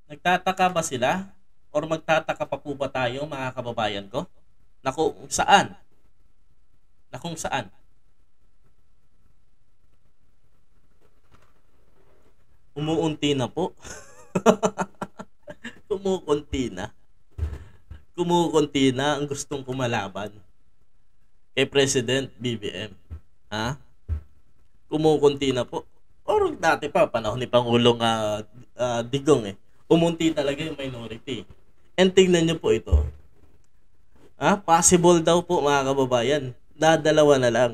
Nagtataka ba sila? Or magtataka pa po ba tayo mga kababayan ko? Na kung saan? Na kung saan? Umuunti na po. Kumukunti na. Kumukunti na ang gustong kumalaban kay President BBM. Ha? Kumukunti na po. Or dati pa, panahon ni Pangulong Digong umunti talaga yung minority. And tingnan nyo po ito. Possible daw po mga kababayan. Dadalawa na lang.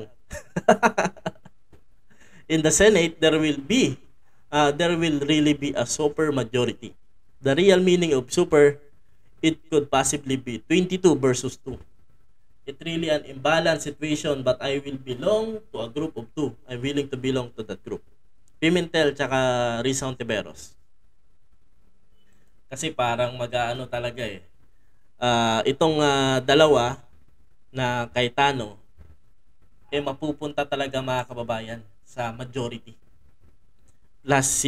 In the Senate, there will really be a super majority. The real meaning of super, it could possibly be 22 versus 2. It's really an imbalanced situation, but I will belong to a group of 2. I'm willing to belong to that group. Pimentel tsaka Risa Ontiveros. Kasi parang mag-aano talaga itong dalawa na Cayetano mapupunta talaga mga kababayan sa majority. Last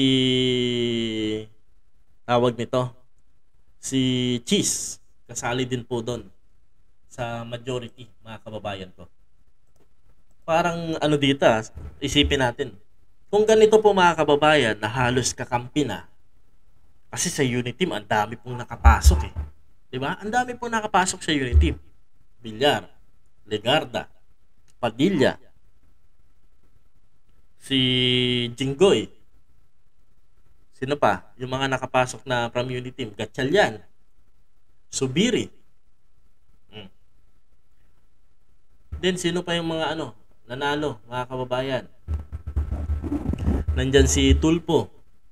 tawag nito, si Cheese, kasali din po doon sa majority mga kababayan ko. Parang ano dito, isipin natin. Kung ganito po mga kababayan na halos kakampi na, kasi sa unit team, ang dami pong nakapasok 'Di ba? Ang dami pong nakapasok sa unit team. Villar, Legarda, Padilla, si Jinggoy. Sino pa? Yung mga nakapasok na from unit team. Gatchalian, Subiri. Then sino pa yung mga nanalo, mga kababayan? Nandyan si Tulpo.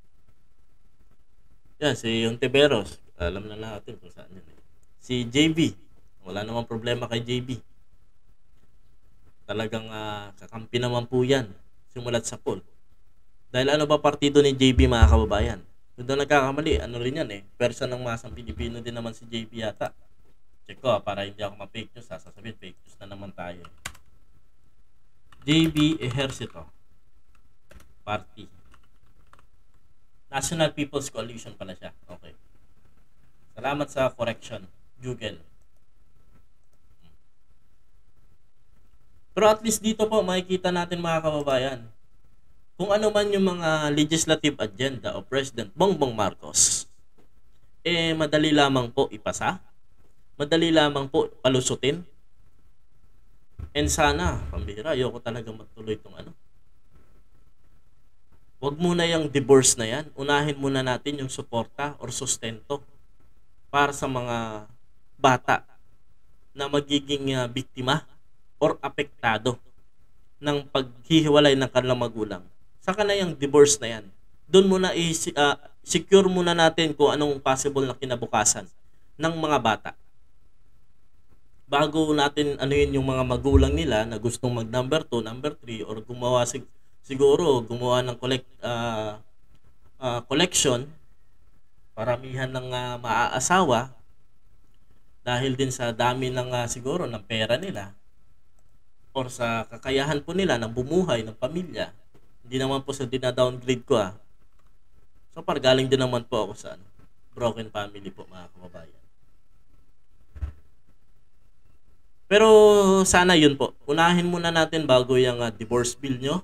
Yan, si Ontiveros. Alam na natin kung saan yun. Si JB. Wala namang problema kay JB. Talagang kakampi naman po yan. Simulat sa poll. Dahil ano ba partido ni JB mga kababayan? Kung doon nagkakamali, rin yan Person ng masang Pilipino din naman si JB yata. Check ko para hindi ako ma-fake news. Sasabihin, fake news na naman tayo. JB Ejercito Party. National People's Coalition pala siya. Okay. Salamat sa correction, Google. Pero at least dito po makikita natin mga kababayan kung ano man yung mga legislative agenda of President Bongbong Marcos madali lamang po ipasa, madali lamang po palusutin. And sana, pambira, ayoko talaga matuloy itong Huwag muna yung divorce na yan. Unahin muna natin yung suporta or sustento para sa mga bata na magiging biktima or apektado ng paghihiwalay ng kanilang magulang. Saka na yung divorce na yan. Doon muna secure muna natin kung anong possible na kinabukasan ng mga bata. Bago natin yun yung mga magulang nila na gustong mag number 2, number 3 or gumawa gumawa ng collection, paramihan ng maaasawa dahil din sa dami ng siguro ng pera nila or sa kakayahan po nila ng bumuhay ng pamilya. Hindi naman po sa dina-downgrade ko So galing din naman po ako sa broken family po mga kababayan. Pero sana yun po. Unahin muna natin bago yung divorce bill nyo.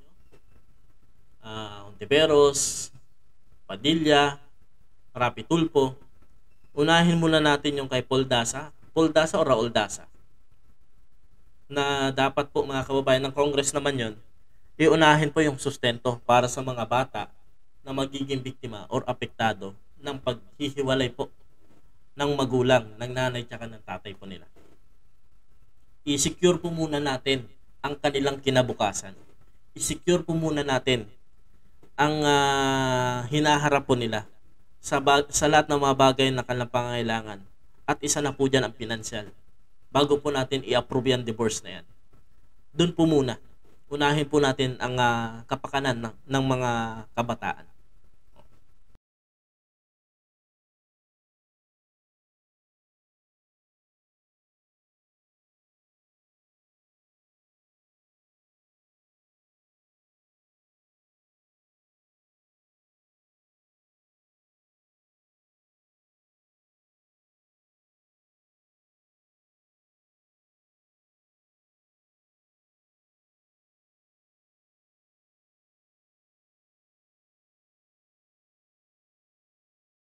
Ontiveros, Padilla, Rapi Tulfo. Unahin muna natin yung kay Paul Daza o Raul Daza. Na dapat po mga kababayan ng Congress naman yun, iunahin po yung sustento para sa mga bata na magiging biktima or apektado ng paghihiwalay po ng magulang, ng nanay tsaka ng tatay po nila. I-secure po muna natin ang kanilang kinabukasan. I-secure po muna natin ang hinaharap po nila sa lahat ng mga bagay na kanilang pangangailangan. At isa na po dyan ang pinansyal. Bago po natin i-approve yan divorce na yan. Doon po muna. Unahin po natin ang kapakanan ng mga kabataan.